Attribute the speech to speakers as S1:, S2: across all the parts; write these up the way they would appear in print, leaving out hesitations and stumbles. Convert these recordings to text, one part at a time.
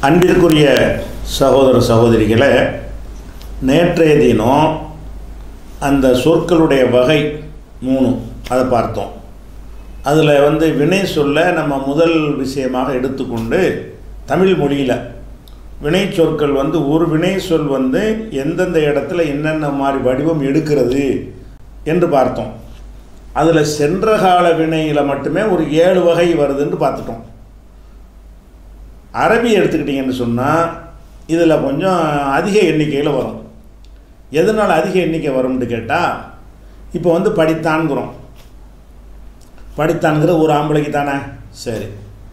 S1: அன்பிற்குரிய சகோதர சகோதரிகளை, நேற்றைய தினம் அந்த சொற்களுடைய வகை 3 அதை பார்த்தோம். அதில் வினை சொல்ல நம்ம முதல் விஷயமாக எடுத்துக்கொண்டு தமிழ் மொழியில் வினை சொற்கள் ஒரு வினை சொல் எந்தெந்த இடத்துல என்னென்ன மாதிரி வடிவம் எடுக்கிறது என்று பார்த்தோம். அதில் சென்ற கால வினையில் மட்டுமே ஒரு 7 வகை வருதுன்னு பார்த்துட்டோம். அரபி எடுத்துக்கிட்டிங்கன்னு சொன்னால் இதில் கொஞ்சம் அதிக எண்ணிக்கையில் வரும். எதனால் அதிக எண்ணிக்கை வரும்னு கேட்டால், இப்போ படித்தான்கிறோம். படித்தான்கிற ஒரு ஆம்பளைக்கு தானே, சரி.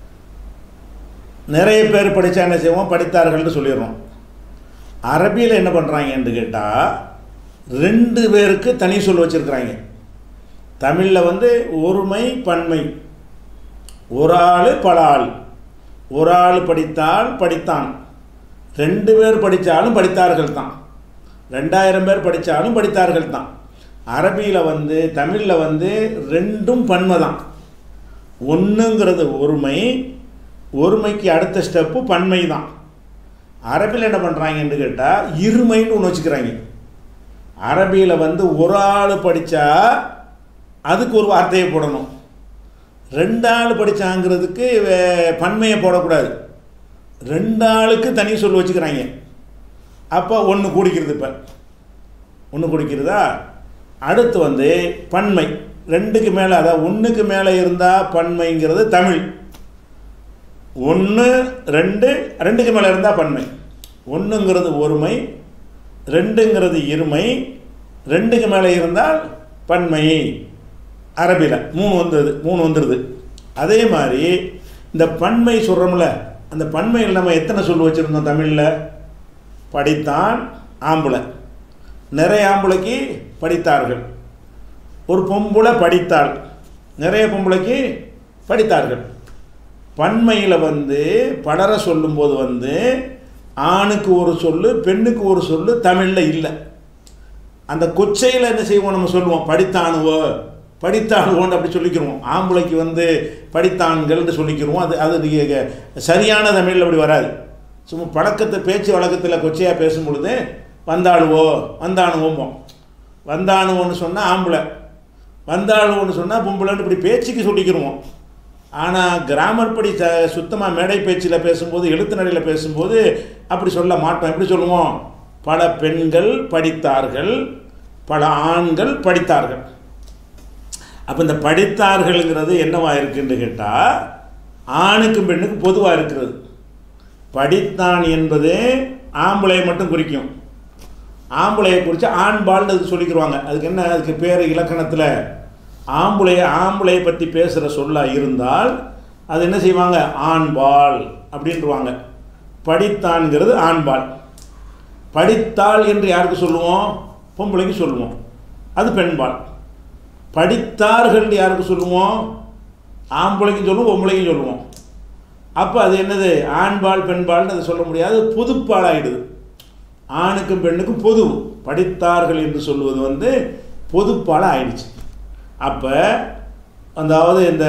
S1: நிறைய பேர் படித்தா என்ன செய்வோம், படித்தார்கள்னு சொல்லிடுறோம். அரபியில் என்ன பண்ணுறாங்கன்னு கேட்டால் 2 பேருக்கு தனி சொல் வச்சுருக்குறாங்க. தமிழில் ஒருமை பன்மை, ஒரு ஆள் பல ஆள். ஒரு ஆள் படித்தால் படித்தான், 2 பேர் படித்தாலும் படித்தார்கள் தான், 2000 பேர் படித்தாலும் படித்தார்கள் தான். அரபியில் தமிழில் 2ம் பன்மை தான். ஒன்றுங்கிறது ஒருமை, ஒருமைக்கு அடுத்த ஸ்டெப்பு பன்மை தான். அரபியில் என்ன பண்ணுறாங்கன்னு கேட்டால் இருமைன்னு ஒன்று வச்சுக்கிறாங்க. அரபியில் ஒரு ஆள் படித்தா அதுக்கு ஒரு வார்த்தையை போடணும். 2 ஆள் படித்தாங்கிறதுக்கு பன்மையை போடக்கூடாது. 2 ஆளுக்கு தனி சொல் வச்சுக்கிறாங்க. அப்போ 1 கூடிக்கிறது. இப்போ 1 கூடிக்கிறதா. அடுத்து பன்மை 2க்கு மேலே, அதாவது 1க்கு மேலே இருந்தால் பன்மைங்கிறது தமிழ். 1 2 2க்கு மேலே இருந்தால் பன்மை. 1ங்கிறது ஒருமை, 2ங்கிறது இருமை, 2க்கு மேலே இருந்தால் பன்மை. அரபியில் 3 வந்துடுது. அதே மாதிரி இந்த பன்மை சொல்கிறோம்ல, அந்த பன்மையில் நம்ம எத்தனை சொல் வச்சுருந்தோம் தமிழில்? படித்தான் ஆம்பளை, நிறைய ஆம்பளைக்கு படித்தார்கள். ஒரு பொம்பளை படித்தாள், நிறைய பொம்பளைக்கு படித்தார்கள். பன்மையில் பலரை சொல்லும்போது ஆணுக்கு ஒரு சொல், பெண்ணுக்கு ஒரு சொல் தமிழில் இல்லை. அந்த கொச்சையில் என்ன செய்வோம், நம்ம சொல்லுவோம் படித்தானுவோ படித்தானுவோன்னு அப்படி சொல்லிக்கிறோம். ஆம்பளைக்கு படித்தான்கள்னு சொல்லிக்கிறோம். அது சரியான தமிழில் அப்படி வராது. சும்மா பழக்கத்தை, பேச்சு வழக்கத்தில் கொச்சையாக பேசும் பொழுது வந்தாளுவோ வந்தானுவோம்போம். வந்தானுவோன்னு சொன்னால் ஆம்பளை, வந்தாளுவோன்னு சொன்னால் பொம்பளைன்னு இப்படி பேச்சுக்கு சொல்லிக்கிறோம். ஆனால் கிராமர் படி சுத்தமாக மேடை பேச்சில் பேசும்போது, எழுத்து நடையில் பேசும்போது அப்படி சொல்ல மாட்டோம். எப்படி சொல்லுவோம்? பல பெண்கள் படித்தார்கள், பல ஆண்கள் படித்தார்கள். அப்போ இந்த படித்தார்கள்ங்கிறது என்னவா இருக்குன்னு கேட்டால் ஆணுக்கும் பெண்ணுக்கும் பொதுவாக இருக்கிறது. படித்தான் என்பது ஆம்பளையை மட்டும் குறிக்கும். ஆம்பளையை குறித்து ஆண்பால்னு அது சொல்லிக்கிடுவாங்க. அதுக்கு என்ன, அதுக்கு பேர் இலக்கணத்தில் ஆம்பளையை பற்றி பேசுகிற சொல்லாக இருந்தால் அது என்ன செய்வாங்க, ஆண்பால் அப்படின்ட்டுருவாங்க. படித்தான்ங்கிறது ஆண்பால். படித்தாள் என்று யாருக்கு சொல்லுவோம்? பொம்பளைக்கு சொல்லுவோம், அது பெண்பால். படித்தார்கள் யாருக்கு சொல்லுவோம்? ஆம்பளைக்கும் சொல்லுவோம், பொம்பளைக்கும் சொல்லுவோம். அப்போ அது என்னது, ஆண்பால் பெண்பால்னு அதை சொல்ல முடியாது, பொதுப்பாலாகிடுது. ஆணுக்கும் பெண்ணுக்கும் பொது. படித்தார்கள் என்று சொல்வது பொதுப்பாலாக ஆயிடுச்சு. அப்போ அதாவது இந்த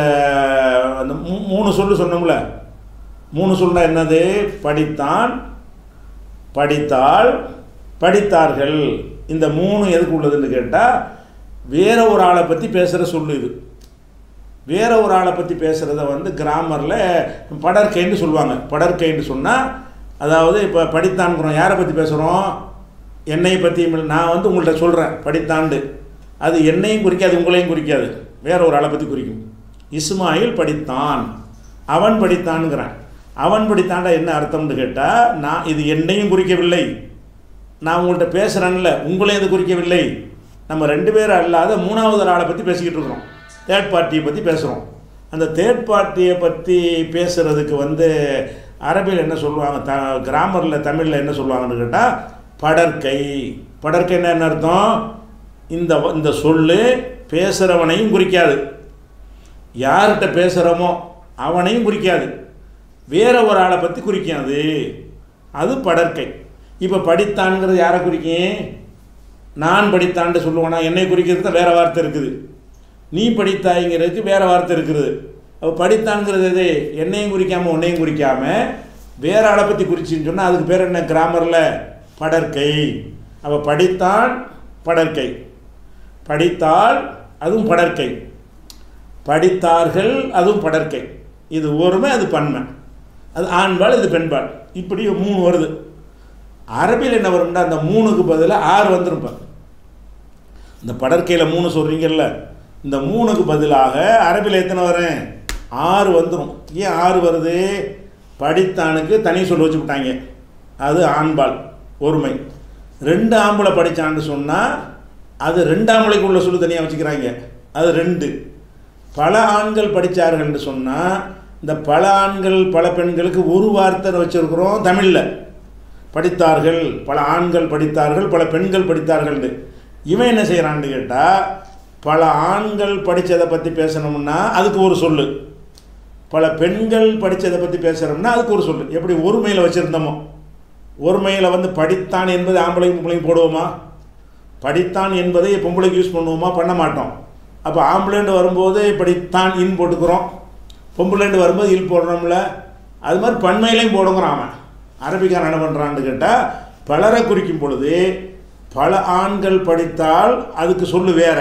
S1: 3 சொல்லு சொன்னோம்ல, 3 சொல்ல என்னது, படித்தான், படித்தாள், படித்தார்கள். இந்த 3 எதுக்கு உள்ளதுன்னு கேட்டால் வேற ஒரு ஆளை பற்றி பேசுகிற சொல்லு இது. வேற ஒரு ஆளை பற்றி பேசுகிறத கிராமரில் படற்கைன்னு சொல்லுவாங்க. படற்கைன்னு சொன்னால், அதாவது இப்போ படித்தான்கிறோம், யாரை பற்றி பேசுகிறோம்? என்னை பற்றி. நான் உங்கள்கிட்ட சொல்கிறேன் படித்தாண்டு, அது என்னையும் குறிக்காது, உங்களையும் குறிக்காது, வேற ஒரு ஆளை பற்றி குறிக்கும். இஸ்மாயில் படித்தான், அவன் படித்தான்ங்கிறேன். அவன் படித்தாண்டா என்ன அர்த்தம்னு கேட்டால், நான் இது என்னையும் குறிக்கவில்லை, நான் உங்கள்கிட்ட பேசுகிறேன்ல, உங்களையும் இது குறிக்கவில்லை. நம்ம 2 பேரும் அல்லாத 3வது ஆளை பற்றி பேசிக்கிட்டு இருக்கிறோம், தேர்ட் பார்ட்டியை பற்றி பேசுகிறோம். அந்த தேர்ட் பார்ட்டியை பற்றி பேசுகிறதுக்கு அரபியில் என்ன சொல்லுவாங்க, கிராமரில் தமிழில் என்ன சொல்லுவாங்கன்னு கேட்டால் படற்கை. படற்கைன்னா என்ன அர்த்தம்? இந்த சொல்லு பேசுகிறவனையும் குறிக்காது, யார்கிட்ட பேசுகிறோமோ அவனையும் குறிக்காது, வேற ஒரு ஆளை பற்றி குறிக்காது, அது படற்கை. இப்போ படித்தான்ங்கிறது யாரை குறிக்கும்? நான் படித்தான்னு சொல்லுவேன்னா என்னை குறிக்கிறது தான் வேறு வார்த்தை இருக்குது, நீ படித்தாய்ங்கிறதுக்கு வேறு வார்த்தை இருக்குது. அப்போ படித்தான்ங்கிறது எது, என்னையும் குறிக்காமல் உன்னையும் குறிக்காமல் வேறு ஆளை பற்றி குறிச்சின்னு சொன்னால் அதுக்கு பேர் என்ன கிராமரில்? படற்கை. அப்போ படித்தான் படற்கை, படித்தால் அதுவும் படற்கை, படித்தார்கள் அதுவும் படற்கை. இது ஒருமை, அது பன்மை, அது ஆண்பால், இது பெண்பால். இப்படி 3 வருது. அரபியில் என்ன வரும்னா அந்த 3க்கு பதிலாக 6 வந்துருப்பேன். இந்த படற்கையில் 3 சொல்கிறீங்கல்ல, இந்த 3க்கு பதிலாக அரபியில் எத்தனை வரும்? 6 வந்துடும். ஏன் 6 வருது? படித்தானுக்கு தனி சொல்ல வச்சு விட்டாங்க, அது ஆண்பால் ஒருமை. 2 ஆம்பளை படித்தான்னு சொன்னால் அது 2 ஆம்பளைக்கு உள்ள சொல்லு தனியாக வச்சுக்கிறாங்க, அது 2. பல ஆண்கள் படித்தார்கள்னு சொன்னால் இந்த பல ஆண்கள் பல பெண்களுக்கு ஒரு வார்த்தை வச்சுருக்குறோம் தமிழில். படித்தார்கள், பல ஆண்கள் படித்தார்கள், பல பெண்கள் படித்தார்கள்னு. இவன் என்ன செய்கிறான்னு கேட்டால், பல ஆண்கள் படித்ததை பற்றி பேசணும்னா அதுக்கு ஒரு சொல்லு, பல பெண்கள் படித்ததை பற்றி பேசுகிறோம்னா அதுக்கு ஒரு சொல்லு. எப்படி ஒருமையில் வச்சுருந்தோமோ, ஒருமையில் வந்து படித்தான் என்பது ஆம்பளைக்கும் பொம்பளைக்கும் போடுவோமா? படித்தான் என்பதை பொம்பளைக்கு யூஸ் பண்ணுவோமா? பண்ண மாட்டோம். அப்போ ஆம்பளைண்டு வரும்போது படித்தான் இன் போட்டுக்கிறோம், பொம்பளைண்டு வரும்போது இல் போடுறோம்ல. அது மாதிரி பன்மையிலையும் போடுங்கிறான் அவன். அரபிக்காரன் என்ன பண்ணுறான்னு கேட்டால், பலரை குறிக்கும் பொழுது பல ஆண்கள் படித்தால் அதுக்கு சொல்லு வேற,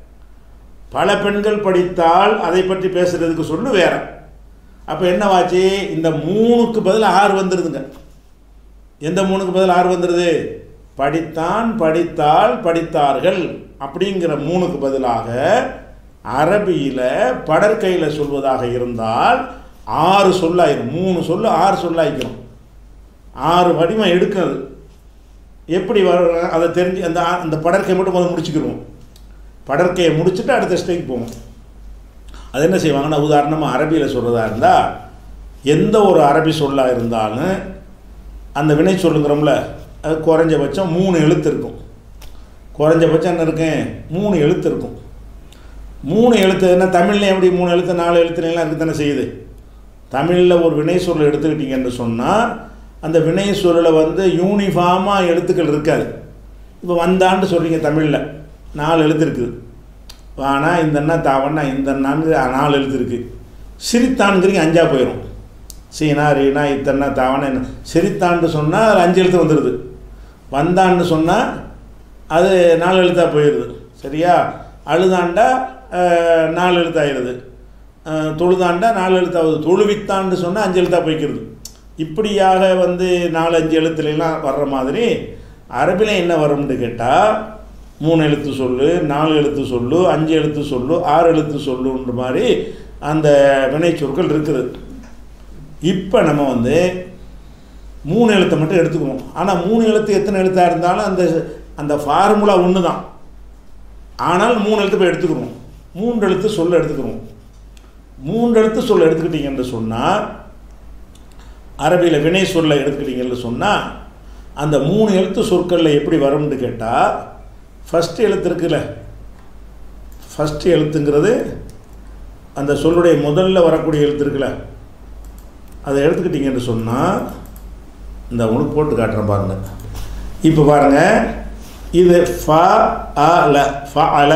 S1: பல பெண்கள் படித்தால் அதை பற்றி பேசுகிறதுக்கு சொல்லு வேற. அப்போ என்னவாச்சு? இந்த 3க்கு பதில் 6 வந்துடுதுங்க. எந்த 3க்கு பதில் 6 வந்துடுது? படித்தான், படித்தால், படித்தார்கள் அப்படிங்கிற 3க்கு பதிலாக அரபியில் படற்கையில் சொல்வதாக இருந்தால் 6 சொல்லாயிரும். 3 சொல்லு 6 சொல்லாயிக்கிறோம். 6 வடிவம் எடுக்கிறது. எப்படி அதை தெரிஞ்சு அந்த படற்கை மட்டும் முதல்ல முடிச்சுக்கிடுவோம். படற்கையை முடிச்சுட்டு அடுத்த ஸ்டேஜ் போவோம். அது என்ன செய்வாங்கன்னா, உதாரணமாக அரபியில் சொல்கிறதா இருந்தால், எந்த ஒரு அரபி சொல்லாக இருந்தாலும் அந்த வினை சொல்லுங்கிறோம்ல, அது குறைஞ்சபட்சம் 3 எழுத்து இருக்கும். குறைஞ்சபட்சம் என்ன இருக்கும்? 3 எழுத்து இருக்கும். 3 எழுத்து என்ன? தமிழில் எப்படி 3 எழுத்து 4 எழுத்துலாம் இருக்குது தானே செய்யுது. தமிழில் ஒரு வினை சொல்லை எடுத்துக்கிட்டிங்கன்னு சொன்னால் அந்த வினை சொல்லில் வந்து யூனிஃபார்மாக எழுத்துக்கள் இருக்காது. இப்போ வந்தான்னு சொல்கிறீங்க, தமிழில் 4 எழுத்து இருக்குது. வானா இந்தண்ணா தாவண்ணா இந்தண்ணான்னு 4 எழுத்து இருக்குது. சிரித்தான்ங்கிறீங்க 5ஆ போயிடும். சீனா ரீனா இத்தன்னா தாவனா என்ன. சிரித்தான்னு சொன்னால் அது 5 எழுத்து வந்துடுது. வந்தான்னு சொன்னால் அது 4 எழுத்தாக போயிடுது. சரியா? அழுதாண்டா 4 எழுத்தாகிடுது. தொழுதாண்டா 4 எழுத்தாவது. தொழுவித்தான்னு சொன்னால் 5 எழுத்தாக போய்க்கிறது. இப்படியாக வந்து 4-5 எழுத்துலாம் வர்ற மாதிரி அரபியில் என்ன வரும்னு கேட்டால், 3 எழுத்து சொல்லு, 4 எழுத்து சொல்லு, 5 எழுத்து சொல்லு, 6 எழுத்து சொல்லுன்ற மாதிரி அந்த வினை சொற்கள் இருக்குது. இப்போ நம்ம வந்து 3 எழுத்தை மட்டும் எடுத்துக்குவோம். ஆனால் 3 எழுத்து எத்தனை எழுத்தாக இருந்தாலும் அந்த ஃபார்முலா ஒன்று தான். ஆனால் 3 எழுத்து போய் எடுத்துக்கிறோம். 3 எழுத்து சொல்ல எடுத்துக்கிறோம். 3 எழுத்து சொல்ல எடுத்துக்கிட்டீங்கன்னு சொன்னால், அரபியில் வினை சொல்ல எடுத்துக்கிட்டீங்கன்னு சொன்னால், அந்த 3 எழுத்து சொற்களில் எப்படி வரும்னு கேட்டால், ஃபஸ்ட்டு எழுத்து இருக்குல்ல, ஃபஸ்ட்டு எழுத்துங்கிறது அந்த சொல்லுடைய முதல்ல வரக்கூடிய எழுத்து இருக்குல்ல, அதை எடுத்துக்கிட்டிங்கன்னு சொன்னால், இந்த உங்களுக்கு போட்டு காட்டுறேன் பாருங்கள். இப்போ பாருங்கள், இது ஃப அல, ஃப அல.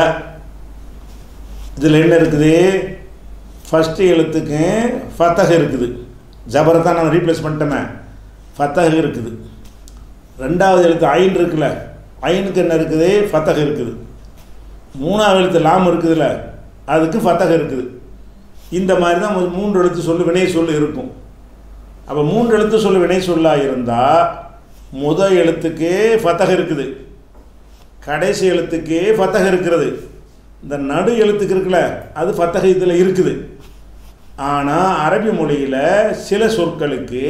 S1: இதில் என்ன இருக்குது? ஃபஸ்ட்டு எழுத்துக்கு ஃபத்தஹ் இருக்குது. ஜபரை தான் நான் ரீப்ளேஸ் பண்ணிட்டேமே, ஃபத்தஹ் இருக்குது. 2வது எழுத்து ஐன் இருக்குல்ல, ஐனுக்கு என்ன இருக்குது? ஃபத்தஹ் இருக்குது. 3வது எழுத்து லாம் இருக்குதுல்ல, அதுக்கு ஃபத்தஹ் இருக்குது. இந்த மாதிரி தான் 3 எழுத்து சொல்லு வினை சொல்லு இருக்கும். அப்போ 3 எழுத்து சொல்லு வினை சொல்லாக இருந்தால் முதல் எழுத்துக்கே ஃபத்தஹ் இருக்குது, கடைசி எழுத்துக்கே ஃபத்தஹ் இருக்கிறது. இந்த நடு எழுத்துக்கு இருக்குல்ல, அது ஃபத்தஹ் இதில் இருக்குது. ஆனால் அரபி மொழியில் சில சொற்களுக்கு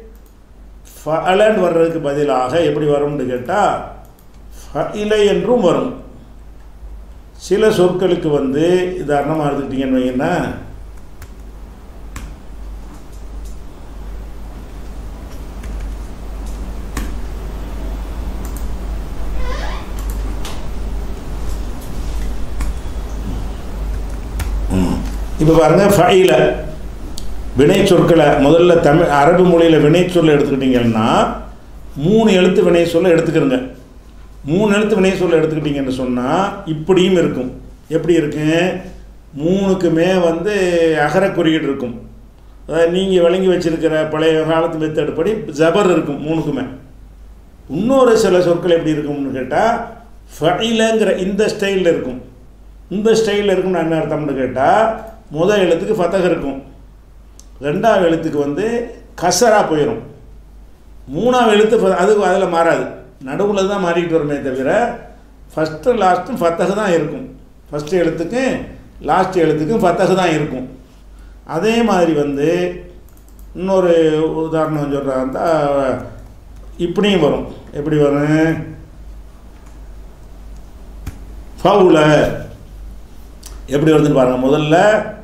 S1: ஃபஅலன்னு வர்றதுக்கு பதிலாக எப்படி வரும்னு கேட்டால் ஃபஇலை என்றும் வரும். சில சொற்களுக்கு வந்து உதாரணமாக எடுத்துக்கிட்டீங்கன்னு வைங்கன்னா, இப்போ பாருங்கள், ஃபஇல வினை சொற்களை முதல்ல அரபு மொழியில் வினை சொல்ல எடுத்துக்கிட்டிங்கன்னா 3 எழுத்து வினை சொல்ல எடுத்துக்கிறங்க. 3 எழுத்து வினை சொல்ல எடுத்துக்கிட்டிங்கன்னு சொன்னால் இப்படியும் இருக்கும். எப்படி இருக்கு? 3க்குமே வந்து அகர குறியீடு இருக்கும். நீங்கள் வழங்கி வச்சுருக்கிற பழைய காலத்து மெத்தட் படி ஜபர் இருக்கும் மூணுக்குமே. இன்னொரு சில சொற்கள் எப்படி இருக்கும்னு கேட்டால் ஃபஇலங்கிற இந்த ஸ்டைலில் இருக்கும். இந்த ஸ்டைலில் இருக்கும்னு என்ன அர்த்தம்னு கேட்டால் முதல் எழுத்துக்கு ஃபத்தஹ் இருக்கும், ரெண்டாவது எழுத்துக்கு வந்து கசராக போயிடும், மூணாவது எழுத்து அதில் மாறாது, நடுவில் தான் மாறிக்கிட்டு வருமே தவிர ஃபஸ்ட்டு லாஸ்ட்டும் ஃபத்தஹ் தான் இருக்கும். ஃபஸ்ட்டு எழுத்துக்கும் லாஸ்ட் எழுத்துக்கும் ஃபத்தஹ் தான் இருக்கும். அதே மாதிரி வந்து இன்னொரு உதாரணம் சொல்கிறாங்க, இப்படியும் வரும். எப்படி வரும்? ஃபவுல எப்படி வருதுன்னு பாருங்கள். முதல்ல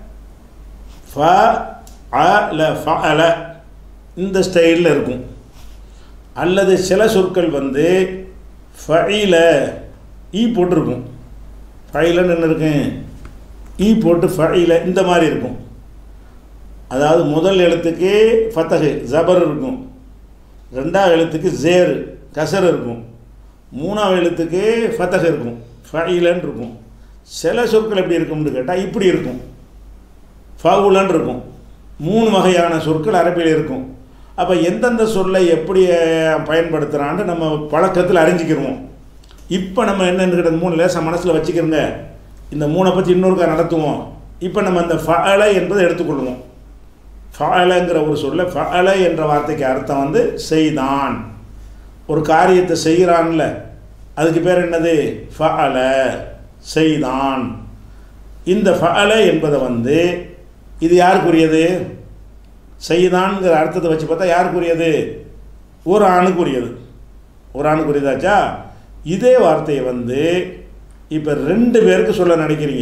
S1: ஃபஅல இந்த ஸ்டைலில் இருக்கும். அல்லது சில சொற்கள் வந்து ஃபஇல ஈ போட்டிருக்கும், ஃபஇலன்னு என்ன இருக்கும், ஈ போட்டு ஃபஇல இந்த மாதிரி இருக்கும். அதாவது முதல் எழுத்துக்கு ஃபத்தஹ் ஜபர் இருக்கும், ரெண்டாவது எழுத்துக்கு ஜேர் கசர் இருக்கும், மூணாவது எழுத்துக்கு ஃபத்தஹ் இருக்கும், ஃபஇலன்னு இருக்கும். சில சொற்கள் எப்படி இருக்கும்னு கேட்டால் இப்படி இருக்கும், ஃபவுலன்னு இருக்கும். மூணு வகையான சொற்கள் அரபியில் இருக்கும். அப்போ எந்தெந்த சொல்லை எப்படி பயன்படுத்துகிறான்னு நம்ம பழக்கத்தில் அறிஞ்சிக்கிடுவோம். இப்போ நம்ம என்னென்னு கேட்டது மூணு லேசாக மனசில் வச்சுக்கிறோங்க. இந்த மூணை பற்றி இன்னொருக்கா நடத்துவோம். இப்போ நம்ம அந்த ஃபஅல என்பதை எடுத்துக்கொள்வோம். ஃபஅலங்கிற ஒரு சொல்ல, ஃபஅல என்ற வார்த்தைக்கு அர்த்தம் வந்து செய்தான், ஒரு காரியத்தை செய்கிறான்ல, அதுக்கு பேர் என்னது? ஃபஅல, செய்தான். இந்த ஃபஅல என்பதை வந்து இது யாருக்குரியது? செய்தான்ங்கிற அர்த்தத்தை வச்சு பார்த்தா யாருக்குரியது? ஒரு ஆணுக்குரியது. ஒரு ஆணுக்குரியதாச்சா? இதே வார்த்தையை வந்து இப்போ ரெண்டு பேருக்கு சொல்ல நினைக்கிறீங்க.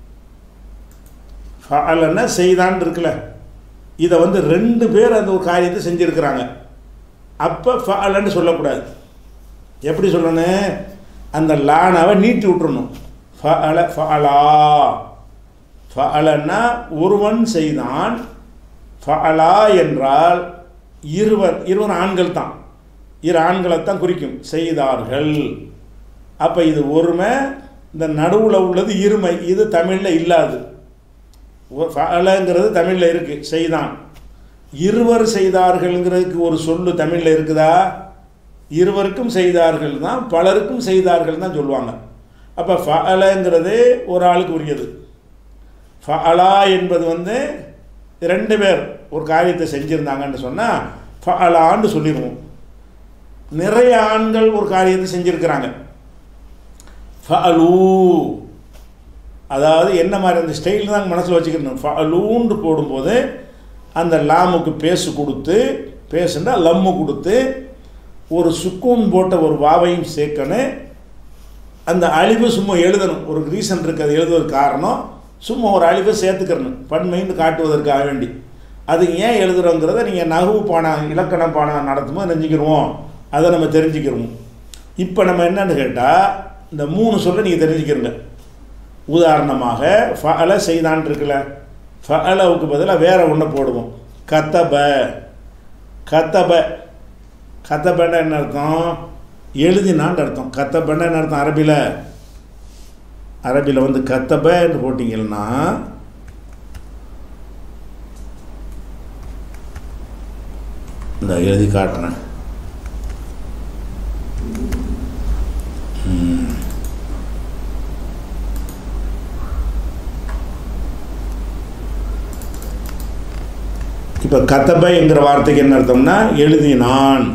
S1: ஃபஅலன்னா செய்தான் இருக்குல்ல, இதை வந்து ரெண்டு பேர் அந்த ஒரு காரியத்தை செஞ்சுருக்கிறாங்க. அப்போ ஃபஅலன்னு சொல்லக்கூடாது. எப்படி சொல்லணும்? அந்த லானாவை நீட்டி விட்டுறணும். ஃபஅல ஃபஅலா, ஃபஅலன்னா ஒருவன் செய்தான், ஃபஅலா என்றால் இருவர் ஆண்கள் தான், இரு ஆண்களைத்தான் குறிக்கும், செய்தார்கள். அப்போ இது ஒருமை, இந்த நடுவில் உள்ளது இருமை, இது தமிழில் இல்லாது. ஃபஅலங்கிறது தமிழில் இருக்குது, செய்தான். இருவர் செய்தார்கள்ங்கிறதுக்கு ஒரு சொல்லு தமிழில் இருக்குதா? இருவருக்கும் செய்தார்கள் தான், பலருக்கும் செய்தார்கள் தான் சொல்லுவாங்க. அப்போ ஃபஅலங்கிறது ஒரு ஆளுக்கு உரியது. ஃபஅலா என்பது வந்து ரெண்டு பேர் ஒரு காரியத்தை செஞ்சுருந்தாங்கன்னு சொன்னால் ஃபஅலான்னு சொல்லிடுவோம். நிறைய ஆண்கள் ஒரு காரியத்தை செஞ்சுருக்கிறாங்க, ஃபஅலூ. அதாவது என்ன மாதிரி அந்த ஸ்டைல் தான் மனசில் வச்சுக்கணும். ஃபஅலூன்னு போடும்போது அந்த லாமுக்கு பேசு கொடுத்து, பேசுன்னா லம்மு கொடுத்து, ஒரு சுக்கூன் போட்ட ஒரு வாவையும் சேர்க்கணும். அந்த அழிவு சும்மா எழுதணும், ஒரு ரீசன் இருக்குது, அது எழுதுவதற்கு காரணம் சும்மா ஒரு அழிவை சேர்த்துக்கிறணும், பன்மைன்னு காட்டுவதற்காக வேண்டி. அது ஏன் எழுதுகிறோங்கிறத நீங்கள் நகுவு பாடம், இலக்கண பாடம் நடத்தும்போது நெஞ்சிக்கிடுவோம், அதை நம்ம தெரிஞ்சுக்கிடுவோம். இப்போ நம்ம என்னன்னு கேட்டால் இந்த மூணு சொல்ல நீங்கள் தெரிஞ்சுக்கிறங்க. உதாரணமாக ஃபஅல செய்தான் இருக்குல்ல, ஃபஅலவுக்கு பதிலாக வேறு ஒன்று போடுவோம், கத்தப. கத்தப, கத்தபன்னா என்ன அர்த்தம்? எழுதினான்னு அர்த்தம். கத்தபன்னா என்ன அர்த்தம் அரபியில்? அரபியில் வந்து கத்தபன்னு போட்டிங்கன்னா இந்த எழுதி காட்டுறேன். இப்போ கத்தபை என்கிற வார்த்தைக்கு என்ன அர்த்தம்னா எழுதினான்.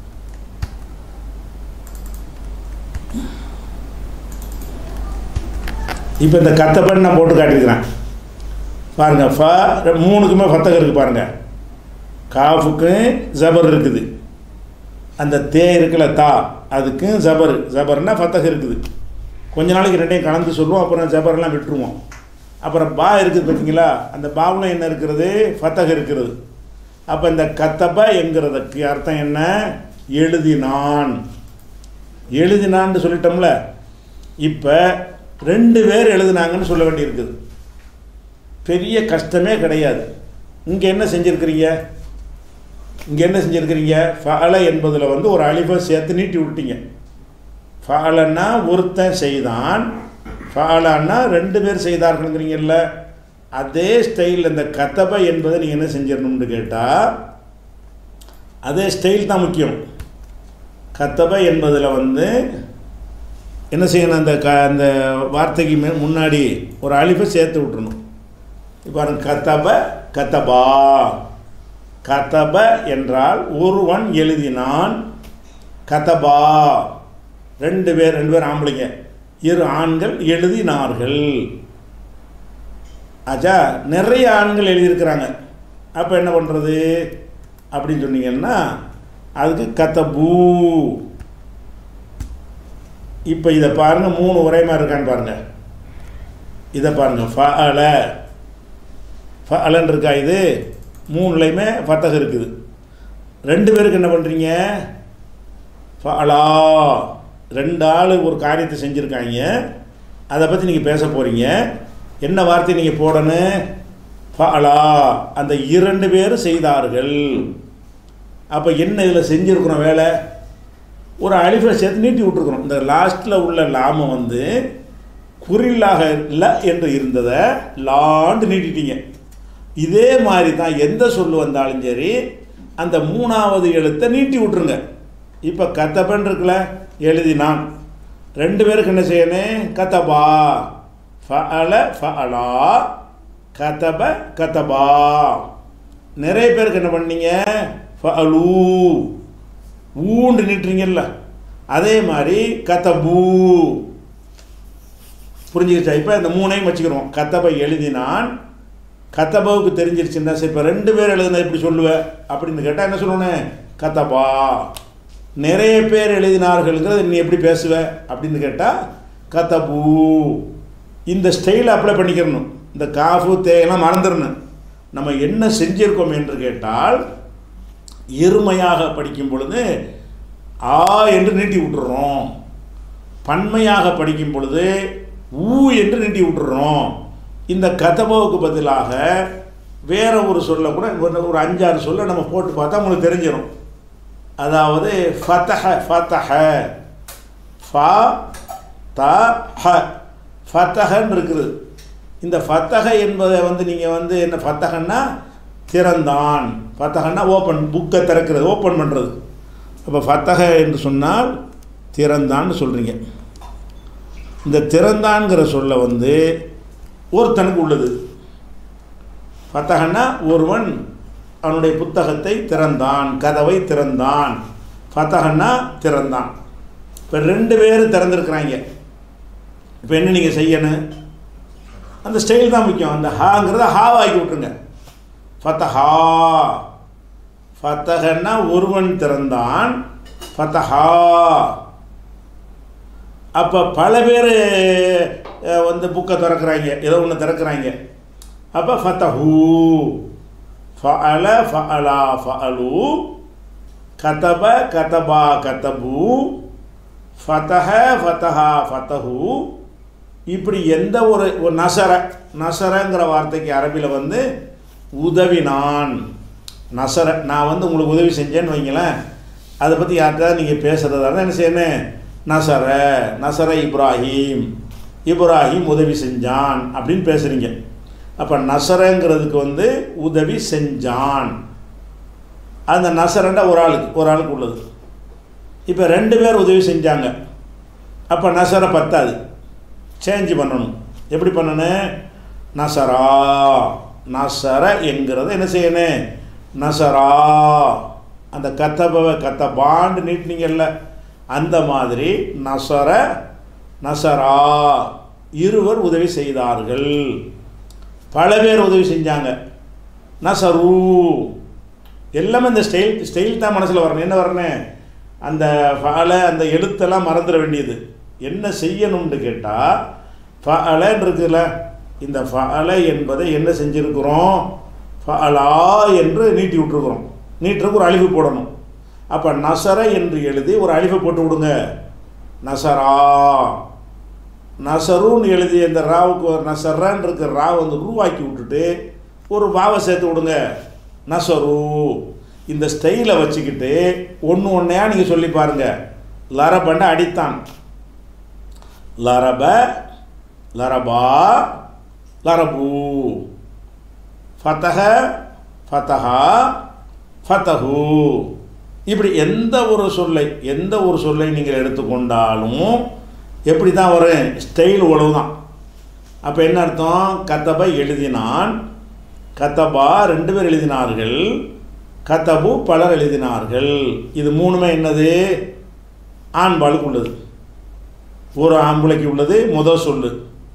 S1: இப்போ இந்த கத்தபன் நான் போட்டு காட்டியிருக்கிறேன் பாருங்கள். மூணுக்குமே ஃபத்தஹ் இருக்குது பாருங்கள். காஃபுக்கு ஜபர் இருக்குது, அந்த தே இருக்குல்ல தா, அதுக்கும் ஜபர், ஜபர்னா ஃபத்தஹ் இருக்குது. கொஞ்ச நாளைக்கு ரெண்டையும் கலந்து சொல்லுவோம், அப்புறம் ஜபர்லாம் விட்டுருவோம். அப்புறம் பா இருக்குது பார்த்தீங்களா, அந்த பாவில் என்ன இருக்கிறது? ஃபத்தஹ் இருக்கிறது. அப்போ இந்த கத்தப என்கிறதுக்கு அர்த்தம் என்ன? எழுதினான். எழுதினான்னு சொல்லிட்டோம்ல. இப்போ ரெண்டு பேர் எழுதினாங்கன்னு சொல்ல வேண்டியிருக்குது. பெரிய கஷ்டமே கிடையாது. இங்கே என்ன செஞ்சுருக்கிறீங்க? இங்கே என்ன செஞ்சுருக்கிறீங்க? ஃபஅல என்பதில் வந்து ஒரு அலிஃபை சேர்த்து நீட்டி விட்டீங்க. ஃபஅலன்னா ஒருத்தன் செய்தான், ஃபஅலான்னா ரெண்டு பேர் செய்தார்கள்ங்கிறீங்கல்ல. அதே ஸ்டைல் இந்த கதப என்பதை நீங்கள் என்ன செஞ்சிடணும்னு கேட்டால் அதே ஸ்டைல் தான் முக்கியம். கதப என்பதில் வந்து என்ன செய்யணும், அந்த வார்த்தைக்கு முன்னாடி ஒரு அலிஃபை சேர்த்து விட்டுறணும். இப்போ கதப கதபா. கதப என்றால் ஒருவன் எழுதினான், கதபா ரெண்டு பேர் ஆம்பளைங்க, இரு ஆண்கள் எழுதினார்கள். ஆச்சா, நிறைய ஆண்கள் எழுதியிருக்கிறாங்க. அப்போ என்ன பண்ணுறது அப்படின்னு சொன்னீங்கன்னா அதுக்கு கதபூ. இப்போ இதை பாருங்கள், 3 ஒரே மாதிரி இருக்கான்னு பாருங்கள். இதை பாருங்கள், ஃபஅல ஃபஅலன்னு இருக்கா, இது 3லையுமே ஃபத்தஹ் இருக்குது. 2 பேருக்கு என்ன பண்ணுறீங்க, ஃபஅலா. 2 ஆள் ஒரு காரியத்தை செஞ்சுருக்காங்க, அதை பற்றி நீங்கள் பேச போகிறீங்க. என்ன வார்த்தை நீங்கள் போடணும், ஃபஅலா. அந்த 2 பேர் செய்தார்கள். அப்போ என்ன இதில் செஞ்சுருக்குறோம் வேலை, ஒரு அலிஃபை சேர்த்து நீட்டி விட்டுருக்குறோம். இந்த லாஸ்ட்டில் உள்ள லாம வந்து குறில்லாக இல்லை என்று இருந்ததை லாண்டு நீட்டிட்டீங்க. இதே மாதிரி தான் எந்த சொல்லு வந்தாலும் சரி அந்த 3வது எழுத்தை நீட்டி விட்டுருங்க. இப்போ கதபன் இருக்குல்ல, எழுதினான். 2 பேருக்கு என்ன செய்யணும், கதபா. ஃபஅல ஃபஅலா, கதப கதபா. நிறைய பேருக்கு என்ன பண்ணீங்க, ஃபஅலூ ஊண்டு நீட்டுறீங்கல்ல, அதே மாதிரி கதபூ. புரிஞ்சுக்கிச்சா? இப்போ இந்த 3ஐயும் வச்சுக்கிறோம். கதபை எழுதினான், கதபாவுக்கு தெரிஞ்சிருச்சுன்னா சரி, இப்போ 2 பேர் எழுதுனா எப்படி சொல்லுவேன் அப்படின்னு கேட்டால் என்ன சொல்லணும், கதபா. நிறைய பேர் எழுதினார்கள்ங்கிறது நீ எப்படி பேசுவ அப்படின்னு கேட்டால் கதபூ. இந்த ஸ்டைலை அப்ளை பண்ணிக்கிறணும். இந்த காஃபு தேயெல்லாம் மறந்துடணும். நம்ம என்ன செஞ்சிருக்கோம் என்று கேட்டால் இருமையாக படிக்கும் பொழுது ஆ என்று நீட்டி விட்டுறோம், பன்மையாக படிக்கும் பொழுது ஊ என்று நீட்டி விட்டுறோம். இந்த கதபாவுக்கு பதிலாக வேற ஒரு சொல்ல கூட ஒரு 5-6 சொல்ல நம்ம போட்டு பார்த்தா உங்களுக்கு தெரிஞ்சிடும். அதாவது ஃபதஹ ஃபதஹ ஃபா த ஹ ஃபதஹன்னு இருக்குது. இந்த ஃபதஹ என்பதை வந்து நீங்கள் வந்து என்ன, ஃபதஹன்னா திறந்தான், ஃபதஹன்னா ஓப்பன், புக்கை திறக்கிறது, ஓப்பன் பண்ணுறது. அப்போ ஃபதஹ என்று சொன்னால் திறந்தான்னு சொல்கிறீங்க. இந்த திறந்தான்கிற சொல்ல வந்து ஒருத்தனுக்கு உள்ளது. ஃபதஹன்னா ஒருவன் அவனுடைய புத்தகத்தை திறந்தான், கதவை திறந்தான். ஃபதஹன்னா திறந்தான். இப்போ 2 பேர் திறந்துருக்குறாங்க. இப்போ என்ன நீங்கள் செய்யணும், அந்த ஸ்டைல் தான் முக்கியம். அந்த ஹாங்கிறத ஹாவாக்கி விட்டுருங்க. ஃபதஹா. ஃபதஹன்னா ஒருவன் திறந்தான், ஃபதஹா. அப்போ பல பேர் வந்து புக்கை திறக்கிறாங்க, ஏதோ ஒன்று திறக்கிறாங்க. அப்போ ஃபதஹூ. ஃபஅல ஃபஅலா ஃபஅலு, கதப கதபா கதபு, ஃபதஹ ஃபதஹா ஃபதஹு. இப்படி எந்த ஒரு நசரங்கிற வார்த்தைக்கு அரபியில் வந்து உதவினான். நசர, நான் வந்து உங்களுக்கு உதவி செஞ்சேன்னு வைங்களேன், அதை பற்றி யார்கிட்ட நீங்கள் பேசுகிறதா இருந்தால் என்ன செய்யணும், நசர இப்ராஹிம் உதவி செஞ்சான் அப்படின்னு பேசுகிறீங்க. அப்போ நசரங்கிறதுக்கு வந்து உதவி செஞ்சான். அந்த நசரண்டா ஒரு ஆளுக்கு உள்ளது. இப்போ 2 பேர் உதவி செஞ்சாங்க. அப்போ நசர பத்தாது, சேஞ்ச் பண்ணணும். எப்படி பண்ணணும், நசர என்கிறத என்ன செய்யணும், நசரா. அந்த கத்தபாண்டு நீட்டினீங்கல்ல, அந்த மாதிரி நசரா இருவர் உதவி செய்தார்கள். பல பேர் உதவி செஞ்சாங்க, நசரு. எல்லாமே இந்த ஸ்டைல் தான் மனசில் வரணும். என்ன வரணும், அந்த ஃபஅல அந்த எழுத்தெல்லாம் மறந்துட வேண்டியது. என்ன செய்யணும்னு கேட்டால் ஃபஅலன்னு இருக்குல்ல, இந்த ஃபஅல என்பதை என்ன செஞ்சுருக்கிறோம், ஃபஅலா என்று நீட்டி விட்டுருக்குறோம். நீட்டுறதுக்கு ஒரு அழிவு போடணும். அப்போ நசர என்று எழுதி ஒரு அழிவை போட்டு விடுங்க, நசரா. நசருன்னு எழுதி இந்த ராவுக்கு ஒரு நசரன்னு இருக்கிற ராவை வந்து ரூவாக்கி விட்டுட்டு ஒரு வாவை சேர்த்து விடுங்க, நசரு. இந்த ஸ்டைலை வச்சுக்கிட்டு ஒன்றையா நீங்கள் சொல்லி பாருங்கள். லரபண்ட அடித்தான், லரபா லரபு. ஃபதஹ, ஃபதஹா, ஃபதஹு. இப்படி எந்த ஒரு சொல்லை நீங்கள் எடுத்துக்கொண்டாலும் எப்படி தான் வரும்? ஸ்டைல் உழவு தான். அப்போ என்ன அர்த்தம்? கதப எழுதினான், கதபா 2 பேர் எழுதினார்கள், கதபு பலர் எழுதினார்கள். இது மூணுமே என்னது? ஆண்பாளுக்கு உள்ளது. ஒரு ஆம்பளைக்கு உள்ளது முதல் சொல்லு,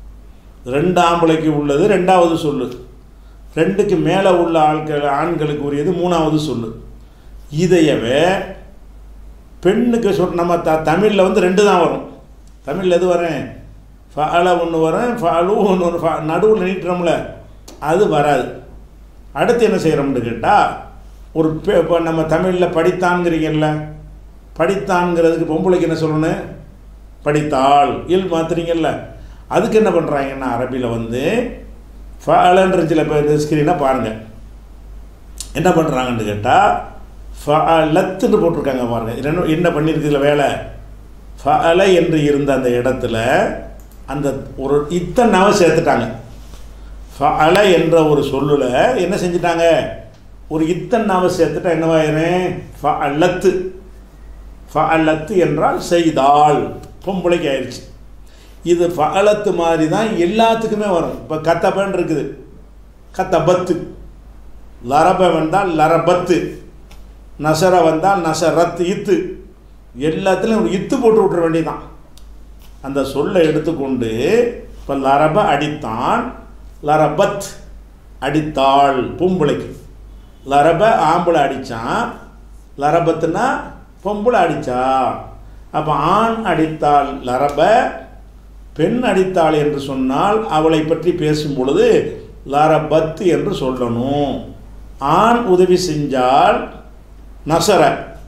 S1: 2 ஆம்பளைக்கு உள்ளது 2வது சொல்லு, 2க்கு மேலே உள்ள ஆண்களுக்கு உரியது 3வது சொல்லு. இதையவே பெண்ணுக்கு நம்ம தமிழில் வந்து 2 தான் வரும். தமிழில் எது வரேன்? ஃபஅல ஒன்று வரும், ஃபஅலு ஒன்று வரும், நடுவில் நீட்டுறோம்ல, அது வராது. அடுத்து என்ன செய்கிறோம்னு கேட்டால், ஒரு இப்போ நம்ம தமிழில் படித்தான்ங்கிறீங்கல்ல, படித்தான்ங்கிறதுக்கு பொம்பளைக்கு என்ன சொல்லணும்? படித்தாள். இல் மாத்துறீங்கல்ல, அதுக்கு என்ன பண்ணுறாங்கன்னா அரபியில் வந்து ஃபஅலன்றச்சில் இப்போ இந்த ஸ்க்ரீனை பாருங்கள், என்ன பண்ணுறாங்கன்னு கேட்டால் ஃபஅலத்துன்னு போட்டிருக்காங்க பாருங்கள். என்ன பண்ணியிருக்குதுல வேலை? ஃபஅல என்று இருந்த அந்த இடத்துல அந்த ஒரு இத்தனாவை சேர்த்துட்டாங்க. ஃபஅல என்ற ஒரு சொல்லுல என்ன செஞ்சிட்டாங்க? ஒரு இத்தனாவை சேர்த்துட்டா என்னவாயிரும்? ஃபஅலத்து. ஃபஅலத்து என்றால் செய்தாள், பொம்பளைக்கு ஆயிடுச்சு. இது ஃபஅலத்து மாதிரி தான் எல்லாத்துக்குமே வரும். இப்போ கத்தபன் இருக்குது, கத்தபத்து. லரப வந்தால் லரபத்து, நசர வந்தால் நசரத், இத்து. எல்லாத்துலேயும் ஒரு இத்து போட்டு விட்டுற வேண்டியதான். அந்த சொல்லை எடுத்துக்கொண்டு இப்போ லரப அடித்தான், லரபத் அடித்தாள் பொம்பளைக்கு. லரப ஆம்பளை அடித்தான், லரபத்துனா பொம்பளை அடித்தா. அப்போ ஆண் அடித்தாள் லரப, பெண் அடித்தாள் என்று சொன்னால் அவளை பற்றி பேசும் பொழுது லரபத் என்று சொல்லணும். ஆண் உதவி செஞ்சால் நசர,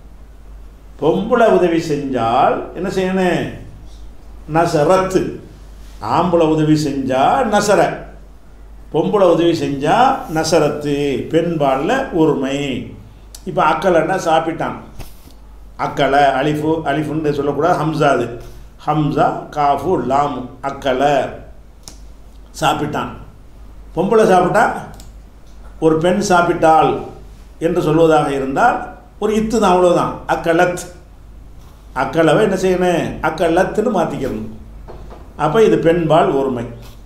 S1: பொம்பளை உதவி செஞ்சால் என்ன செய்யணும்? நசரத்து. ஆம்பளை உதவி செஞ்சால் நசர, பொம்பளை உதவி செஞ்சால் நசரத்து. பெண்பாலில் ஒருமை. இப்போ அக்கலைன்னா சாப்பிட்டான், அக்கலை அலிஃபுன்னு சொல்லக்கூடாது, ஹம்சா. அது ஹம்சா காஃபு லாமு, அக்கலை சாப்பிட்டான். பொம்பளை சாப்பிட்டா, ஒரு பெண் சாப்பிட்டாள் என்று சொல்வதாக இருந்தால் ஒரு இத்து தான், அவ்வளோதான். அக்கலத். அக்கலவை என்ன செய்யணும்? அக்கலத்துன்னு மாற்றிக்கணும். அப்போ இது பெண்பால் ஒருமை.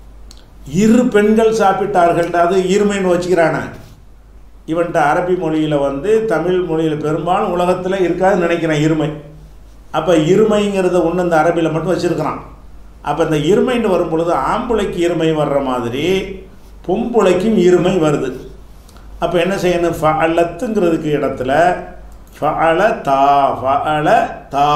S1: 2 பெண்கள் சாப்பிட்டார்கள், அது இருமைன்னு வச்சுக்கிறானே. இவன்ட்ட அரபி மொழியில் வந்து தமிழ் மொழியில் பெரும்பாலும் உலகத்தில் இருக்காதுன்னு நினைக்கிறேன் இருமை. அப்போ இருமைங்கிறத ஒன்று இந்த அரபியில் மட்டும் வச்சுருக்கிறான். அப்போ இந்த இருமைன்னு வரும் பொழுது ஆம்பளைக்கு இருமை வர்ற மாதிரி பொம்பளைக்கும் இருமை வருது. அப்போ என்ன செய்யணும்? ஃபஅலத்துங்கிறதுக்கு இடத்துல ஃபஅல தா, ஃபஅல தா.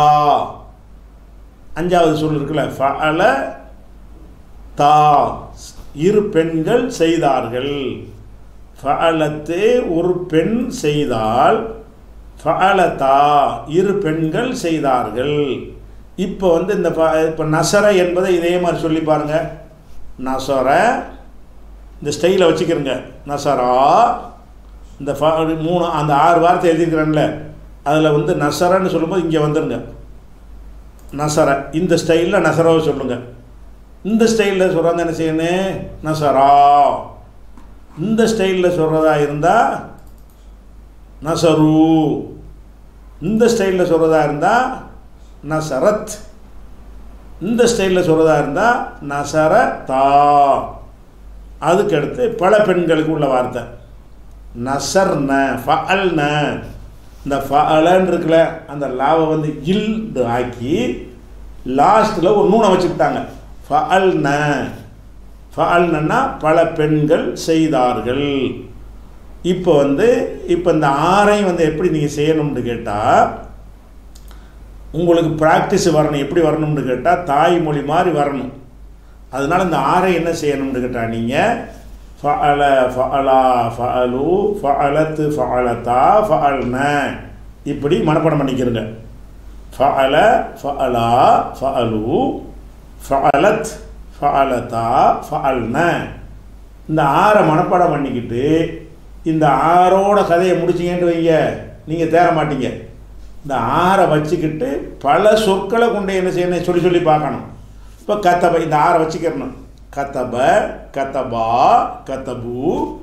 S1: 5வது சொல் இருக்குல்ல, ஃபஅல தா, 2 பெண்கள் செய்தார்கள். ஃபஅலத்து ஒரு பெண் செய்தால், ஃபஅலதா 2 பெண்கள் செய்தார்கள். இப்போ வந்து இந்த இப்போ நசர என்பதை இதே மாதிரி சொல்லி பாருங்கள். நசர இந்த ஸ்டைலை வச்சுக்கிறங்க. நசரா இந்த 3 அந்த 6 வார்த்தை எழுதிக்கிறேன்ல, அதில் வந்து நசரன்னு சொல்லும்போது இங்கே வந்துடுங்க. நசர இந்த ஸ்டைலில் நசராவை சொல்லுங்கள். இந்த ஸ்டைலில் சொல்கிறாங்க என்ன செய்யணும்? நசரா. இந்த ஸ்டைலில் சொல்கிறதா இருந்தால் நசரு, இந்த ஸ்டைலில் சொல்கிறதா இருந்தால் நசரத், இந்த ஸ்டைலில் சொல்கிறதா இருந்தால் நசரதா. அதுக்கடுத்து பல பெண்களுக்கு உள்ள வார்த்தை நசர்ன, ஃபஅல்ன. இந்த ஃபஅலன்னு இருக்குல்ல, அந்த லாவை வந்து இல் ஆக்கி லாஸ்ட்டில் ஒரு நூனை வச்சுக்கிட்டாங்க. ஃபஅல்ன, ஃபஅல்னா பல பெண்கள் செய்தார்கள். இப்போ வந்து இந்த 6ஐயும் வந்து எப்படி நீங்கள் செய்யணும்னு கேட்டால், உங்களுக்கு ப்ராக்டிஸ் வரணும். எப்படி வரணும்னு கேட்டால் தாய்மொழி மாதிரி வரணும். அதனால் இந்த 6ஐ என்ன செய்யணும்னு கேட்டால், நீங்கள் ஃபஅல, ஃபஅலா, ஃபஅலு, ஃபஅலத்து, ஃபஅலதா, ஃபஅல்ன இப்படி மனப்பாடம் பண்ணிக்கிறங்க. ஃபஅல, ஃபஅலா, ஃபஅலு, ஃபஅலத், ஃபஅலதா, ஃபஅல்ன. இந்த 6ஐ மனப்பாடம் பண்ணிக்கிட்டு இந்த 6ஓட கதையை முடிச்சிங்கன்னு வைங்க, நீங்கள் தேர மாட்டீங்க. இந்த 6ஐ வச்சுக்கிட்டு பல சொற்களை கொண்டு என்ன செய்யணும் சொல்லி சொல்லி பார்க்கணும். இப்போ கத்தப இந்த 6ஐ வச்சுக்கிறணும். கத்தப, கத்தபா, கத்தபு,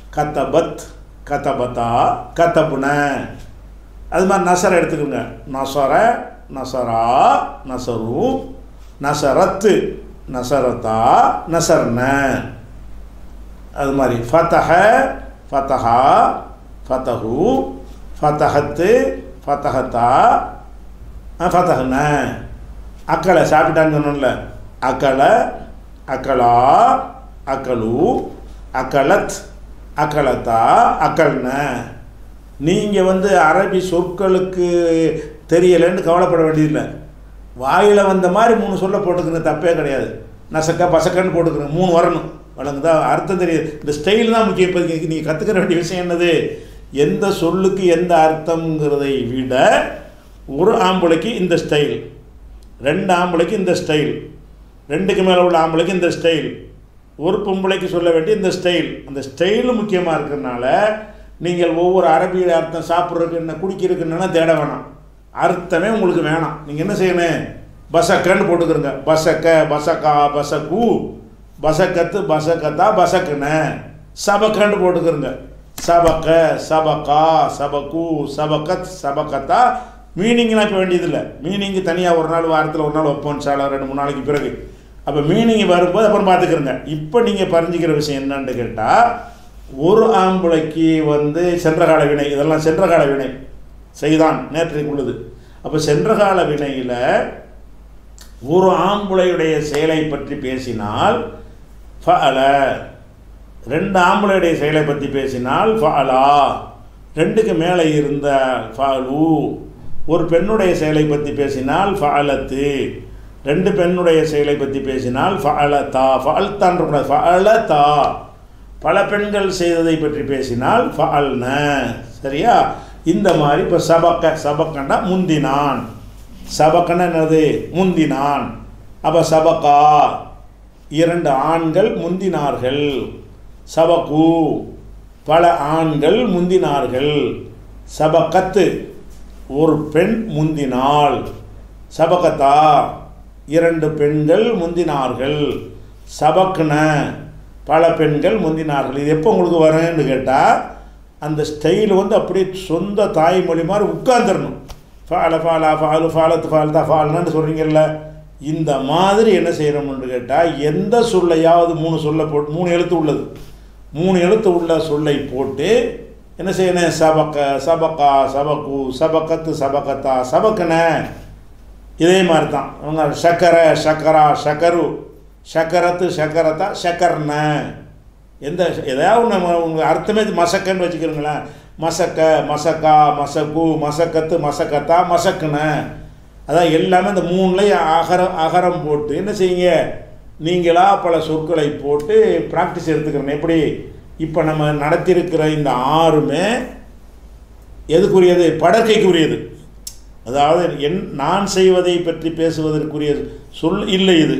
S1: கதபத், கதபதா, கதபுன. அது மாதிரி நசரை எடுத்துக்கோங்க. நசர, நசரா, நசரு, நசரத்து, நசரத்தா, நசர்ன. அது மாதிரி ஃபதஹ, ஃபதஹா, ஃபதஹு, ஃபதஹத்து, ஃபதஹத்தா, ஃபதஹ்ன. அக்கலை சாப்பிட்டான்னு சொன்னோம்ல, அக்கல, அக்கலா, அக்கலு, அக்கலத், அக்கலத்தா, அக்கல்ன. நீங்கள் வந்து அரபி சொற்களுக்கு தெரியலைன்னு கவலைப்பட வேண்டியதில்லை. வாயில் வந்த மாதிரி 3 சொல்ல போட்டுக்கிறேன், தப்பே கிடையாது. நசக்கா பசக்கன்னு போட்டுக்கிறேன், 3 வரணும். வழங்குதா? அர்த்தம் தெரியுது. இந்த ஸ்டைல் தான் முக்கியம். இப்போ நீங்கள் கற்றுக்கிற வேண்டிய விஷயம் என்னது? எந்த சொல்லுக்கு எந்த அர்த்தங்கிறதை விட ஒரு ஆம்பளைக்கு இந்த ஸ்டைல், 2 ஆம்பளைக்கு இந்த ஸ்டைல், 2க்கு மேலே உள்ள ஆம்பளைக்கு இந்த ஸ்டைல், ஒரு பொம்பளைக்கு சொல்ல வேண்டிய இந்த ஸ்டைல். அந்த ஸ்டைலு முக்கியமாக இருக்கிறதுனால நீங்கள் ஒவ்வொரு அரபியில் அர்த்தம் சாப்பிட்றதுக்கு என்ன குடிக்கிறதுக்குன்னா தேட வேணாம். அர்த்தமே உங்களுக்கு வேணாம். நீங்கள் என்ன செய்யணும்? பசக்கன்னு போட்டுக்கிறங்க. பசக்க, பசக்கா, பசக்கு, பசக்கத்து, பசக்கத்தா, பசக்குன. சபக்கன்னு போட்டுக்கிறங்க. சபக்க, சபக்கா, சபக்கு, சபக்கத், சபக்கத்தா. மீனிங்லாம் இப்போ வேண்டியதில்லை. மீனிங்கு தனியாக ஒரு நாள் வாரத்தில் ஒரு நாள் வைப்போம் சால 2-3 நாளைக்கு பிறகு. அப்போ மீனிங் வரும்போது அப்புறம் பார்த்துக்கிறங்க. இப்போ நீங்கள் பறிஞ்சிக்கிற விஷயம் என்னன்னு கேட்டால், ஒரு ஆம்பளைக்கு வந்து சென்றகால வினை, இதெல்லாம் சென்றகால வினை செய்தான் நேற்றைக்கு உள்ளது. அப்போ சென்றகால வினையில் ஒரு ஆம்பளையுடைய செயலை பற்றி பேசினால் ஃபஅல, 2 ஆம்பளையுடைய செயலை பற்றி பேசினால் ஃபஅலா, 2க்கு மேலே இருந்த ஃபஅலு. ஒரு பெண்ணுடைய செயலை பற்றி பேசினால் ஃபஅலத்து, 2 பெண்ணுடைய செயலை பற்றி பேசினால் ஃபஅலதா. ஃபஅல்தான் இருக்கக்கூடாது, ஃபஅலதா. பல பெண்கள் செய்ததை பற்றி பேசினால் ஃபஅல்ன. சரியா? இந்த மாதிரி இப்போ சபக்க, சபக்கன்னா முந்தினான். சபக்கன்னா என்னது? முந்தினான். அப்போ சபக்கா, 2 ஆண்கள் முந்தினார்கள். சபக்கு, பல ஆண்கள் முந்தினார்கள். சபக்கத்து, ஒரு பெண் முந்தினாள். சபகத்தா, 2 பெண்கள் முந்தினார்கள். சபக்ன, பல பெண்கள் முந்தினார்கள். இது எப்போ உங்களுக்கு வரும்னு கேட்டால், அந்த ஸ்டைல் வந்து அப்படியே சொந்த தாய்மொழி மாதிரி உட்கார்ந்துடணும். ஃபால ஃபாலா ஃபாலு ஃபாலத்து ஃபால்தா ஃபால்னான்னு சொல்கிறீங்கல்ல, இந்த மாதிரி என்ன செய்யணும்னு கேட்டால், எந்த சொல்லையாவது 3 சொல்ல போட்டு 3 எழுத்து உள்ளது, 3 எழுத்து உள்ள சொல்லை போட்டு என்ன செய்யணும்? சபக்க, சபக்கா, சபக்கு, சபக்கத்து, சபக்கத்தா, சபக்கன. இதே மாதிரி தான் அவங்க சக்கர, சக்கரா, சக்கரு, சக்கரத்து, சக்கரத்தா, சக்கர்ன. எதாவது நம்ம உங்கள் அர்த்தமே மசக்கன்னு வச்சுக்கிறீங்களேன். மசக்க, மசக்கா, மசக்கு, மசக்கத்து, மசக்கத்தா, மசக்குன. அதான் எல்லாமே இந்த 3லையும் அகரம் போட்டு என்ன செய்யுங்க? நீங்களாக பல சொற்களை போட்டு ப்ராக்டிஸ் எடுத்துக்கிறேன். எப்படி? இப்போ நம்ம நடத்தியிருக்கிற இந்த 6மே எதுக்குரியது? படற்கைக்குரியது. அதாவது நான் செய்வதை பற்றி பேசுவதற்குரிய சொல் இல்லை. இது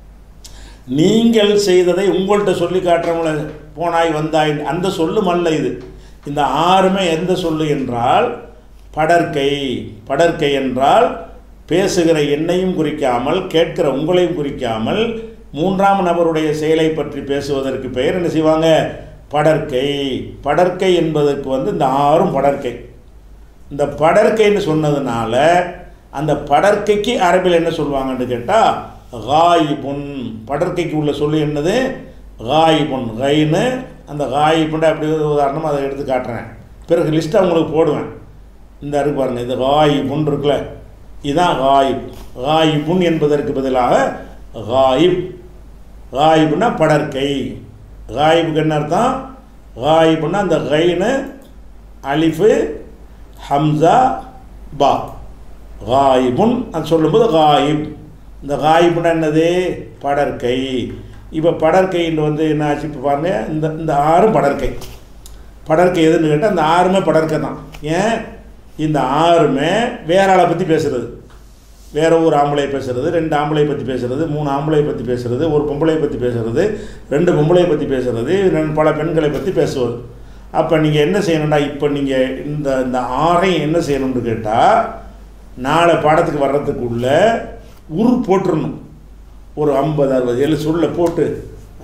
S1: நீங்கள் செய்ததை உங்கள்கிட்ட சொல்லி காட்டுறவங்கள போனாய் வந்தாய் அந்த சொல்லும் அல்ல இது. இந்த 6மே எந்த சொல்லு என்றால் படற்கை. படற்கை என்றால் பேசுகிற என்னையும் குறிக்காமல், கேட்கிற உங்களையும் குறிக்காமல், 3ஆம் நபருடைய செயலை பற்றி பேசுவதற்கு பெயர் என்ன செய்வாங்க? படற்கை. படற்கை என்பதற்கு வந்து இந்த 6ம் படற்கை. இந்த படற்கைன்னு சொன்னதுனால அந்த படற்கைக்கு அரபில் என்ன சொல்லுவாங்கன்னு கேட்டால் காயிபுன். படற்கைக்கு உள்ள சொல்லு என்னது? காயிபுன். கைன்னு அந்த காயிபுன் அப்படி உதாரணமாக அதை எடுத்து காட்டுறேன். பிறகு லிஸ்ட்டை உங்களுக்கு போடுவேன். இந்த இருக்கு பாருங்கள், இது காயிபுன் இருக்குல்ல, இதுதான் காயிப். காயிபுன் என்பதற்கு பதிலாக காயிப். காயிப்னா படற்கை. காயிபுக்கு என்ன அர்த்தம்? காயிப்னா அந்த கைன்னு அலிஃபு ஹம்சா பா. காயிபுன் அது சொல்லும்போது காயிப். இந்த காயிப்னா என்னது? படற்கை. இப்போ படற்கைன்னு வந்து என்ன ஆச்சு? இப்போ பாருங்கள், இந்த 6ம் படற்கை. படற்கை எதுன்னு கேட்டால் இந்த 6மே படற்கை தான். ஏன்? இந்த 6மே வேற ஆளை பற்றி பேசுகிறது. வேற ஒரு ஆம்பளை பேசுகிறது, 2 ஆம்பளை பற்றி பேசுகிறது, 3 ஆம்பளை பற்றி பேசுகிறது, ஒரு பொம்பளை பற்றி பேசுகிறது, 2 பொம்பளை பற்றி பேசுகிறது, பல பெண்களை பற்றி பேசுவது. அப்போ நீங்கள் என்ன செய்யணும்டா? இப்போ நீங்கள் இந்த 6ஐயும் என்ன செய்யணும்னு கேட்டால், நாளை பாடத்துக்கு வர்றதுக்குள்ள போட்டுடணும். ஒரு 50-60 7 சொல்ல போட்டு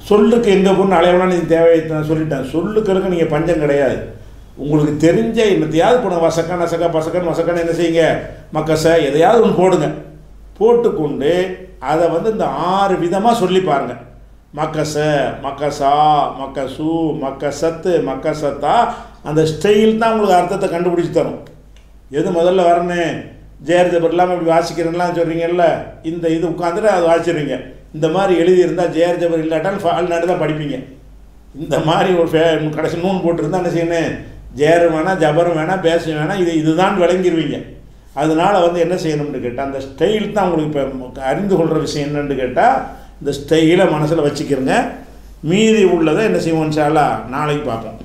S1: சொல்லுக்கு எங்கே போகணும் அலையவனா நீ தேவை நான் சொல்லிட்டேன். சொல்லுக்கிறதுக்கு நீங்கள் பஞ்சம் கிடையாது. உங்களுக்கு தெரிஞ்ச என்னத்தையாவது போடுங்க, வசக்கா நசக்கா பசக்கன் மசக்கான்னு என்ன செய்யுங்க, மக்கச எதையாவது ஒன்று போடுங்க. போட்டுக்கொண்டு அதை இந்த 6 விதமாக சொல்லி பாருங்கள். மக்கச, மக்கசா, மக்கசு, மக்கசத்து, மக்கசத்தா. அந்த ஸ்டைல் தான் உங்களுக்கு அர்த்தத்தை கண்டுபிடிச்சி தரும். எது முதல்ல வரணும், ஜேர் ஜபர் இல்லாமல் இப்படி வாசிக்கிறேன்லாம் சொல்கிறீங்கல்ல, இந்த இது உட்காந்துட்டு அதை வாசிடுவீங்க. இந்த மாதிரி எழுதியிருந்தால் ஜேர் ஜபர் இல்லாட்டாலும் ஃபால் நாடு தான் படிப்பீங்க. இந்த மாதிரி ஒரு கடைசி நூன் போட்டிருந்தா என்ன செய்யணும், ஜேரும் வேணாம் ஜபரும் வேணாம் பேசும் வேணாம், இதுதான் விளங்கிடுவீங்க. அதனால் என்ன செய்யணும்னு கேட்டால் அந்த ஸ்டைல் தான் உங்களுக்கு இப்போ அறிந்து கொள்கிற விஷயம் என்னென்னு கேட்டால் இந்த ஸ்டைலை மனசில் வச்சுக்கிறங்க. மீதி உள்ளதை என்ன செய்வோம் இன்ஷா அல்லாஹ் நாளைக்கு பார்ப்போம்.